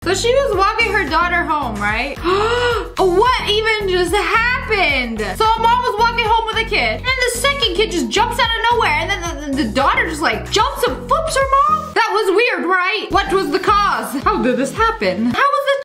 So she was walking her daughter home, right? What even just happened? So a mom was walking home with a kid, and the second kid just jumps out of nowhere, and then the daughter just like jumps and flips her mom? That was weird, right? What was the cause? How did this happen? How was